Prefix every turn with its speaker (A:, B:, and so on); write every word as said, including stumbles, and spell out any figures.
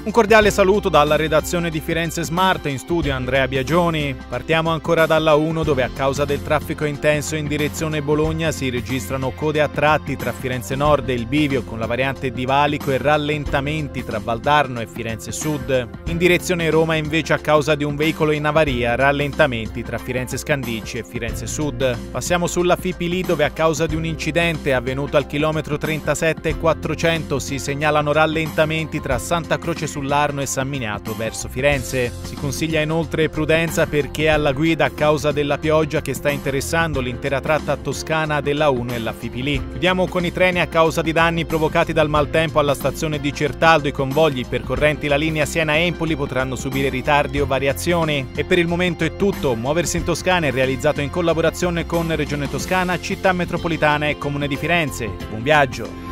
A: Un cordiale saluto dalla redazione di Firenze Smart, in studio Andrea Biagioni. Partiamo ancora dalla uno, dove a causa del traffico intenso in direzione Bologna si registrano code a tratti tra Firenze Nord e il bivio con la variante di Valico e rallentamenti tra Valdarno e Firenze Sud. In direzione Roma invece a causa di un veicolo in avaria, rallentamenti tra Firenze Scandicci e Firenze Sud. Passiamo sulla Fipili, dove a causa di un incidente avvenuto al chilometro trentasette e quattrocento si segnalano rallentamenti tra Santa Croce sull'Arno e San Miniato verso Firenze. Si consiglia inoltre prudenza per chi è alla guida a causa della pioggia che sta interessando l'intera tratta toscana della uno e la Fipili. Chiudiamo con i treni. A causa di danni provocati dal maltempo alla stazione di Certaldo, i convogli percorrenti la linea Siena-Empoli potranno subire ritardi o variazioni. E per il momento è tutto. Muoversi in Toscana è realizzato in collaborazione con Regione Toscana, Città Metropolitana e Comune di Firenze. Buon viaggio!